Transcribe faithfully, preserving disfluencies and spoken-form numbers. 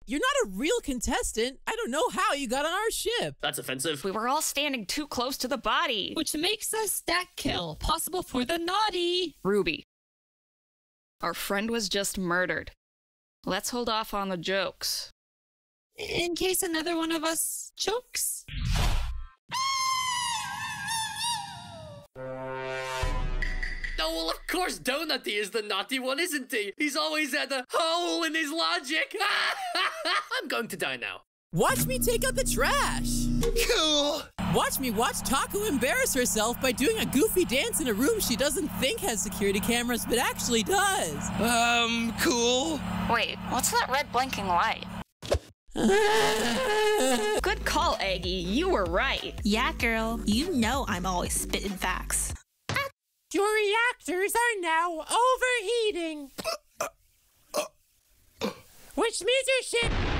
You're not a real contestant. I don't know how you got on our ship. That's offensive. We were all standing too close to the body. Which makes a stack kill possible for the naughty. Ruby. Our friend was just murdered. Let's hold off on the jokes. In case another one of us chokes. Oh, well, of course Donutty is the naughty one, isn't he? He's always had a hole in his logic. I'm going to die now. Watch me take out the trash. Cool. Watch me watch Taco embarrass herself by doing a goofy dance in a room she doesn't think has security cameras, but actually does. Um, cool. Wait, what's that red blinking light? Good call, Eggy. You were right. Yeah, girl. You know I'm always spitting facts. Your reactors are now overheating. Which means your ship